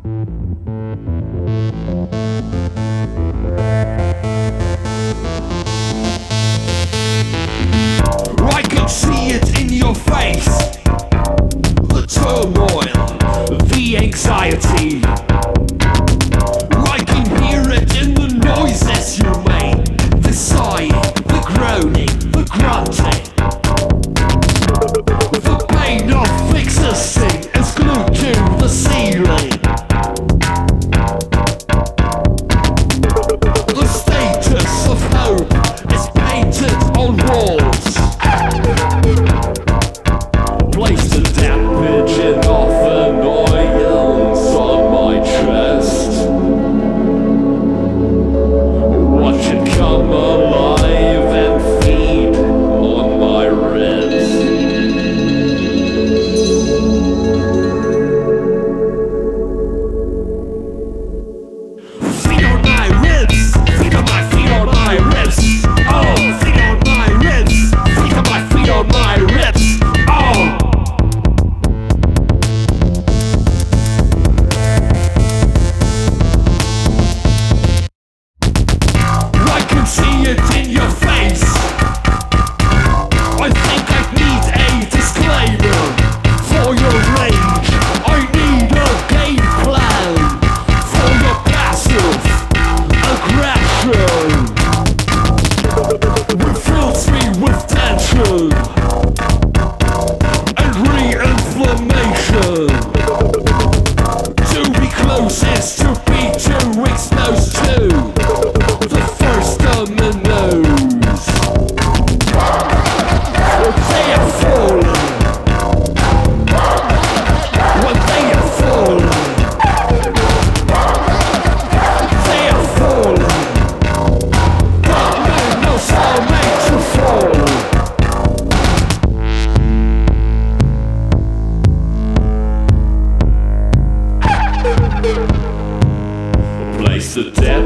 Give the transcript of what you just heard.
I can see it in your face, the turmoil, the anxiety. I can hear it in the noises you make, the sighing, the groaning, the grunting. The pain of existing is glued to the ceiling. The status of hope is painted on walls. Placed a dampaging of annoyance on my chest. Watch it come alive and feed on my ribs. Feed on my ribs. Feed on my feet on my ribs. Oh, feed on my ribs. Feed on my feet on my ribs. Oh. I can see it in your face. I think I need a disclaimer for your rage. I need a game plan for your passive aggression. It fills me with tension and re-inflammation. To be close is to be too exposed to the first dominoes. They are falling. When they are falling, they are falling. Dominoes are made to fall. Place the dead